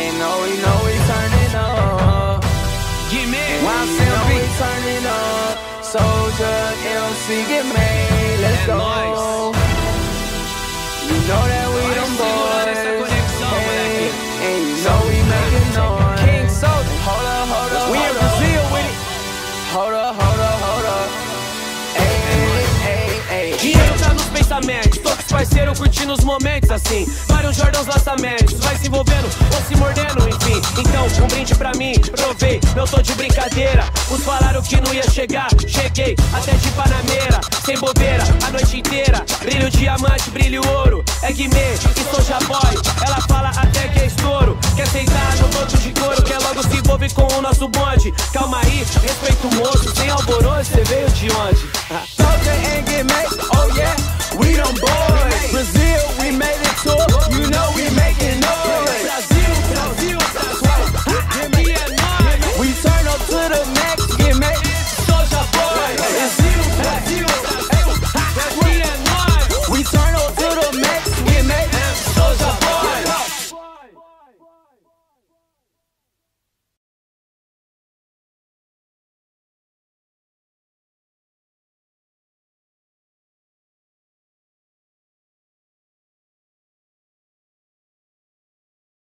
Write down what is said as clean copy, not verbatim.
And know we turning up. Get mad. While still we turning up. Soldier, MC, get made. Let's go. You know that we them boys. Hey, and you know we making noise. King Soldier. Hold up. We in Brazil with it. Hold up. Ei. Dinheiro tá nos pensamentos, tô com os parceiros curtindo os momentos assim. Vários Jordãos lançamentos, vai se envolvendo ou se mordendo, enfim. Então, um brinde pra mim, provei, não tô de brincadeira. Uns falaram que não ia chegar, cheguei até de Panameira. Sem bobeira, a noite inteira, brilho diamante, brilho ouro. É Guimê e Soulja Boy, ela fala até que é estouro. Quer sentar no banco de couro, quer logo se envolver com o nosso bonde. Calma aí, respeita o moço, sem alvoroço, cê veio de onde?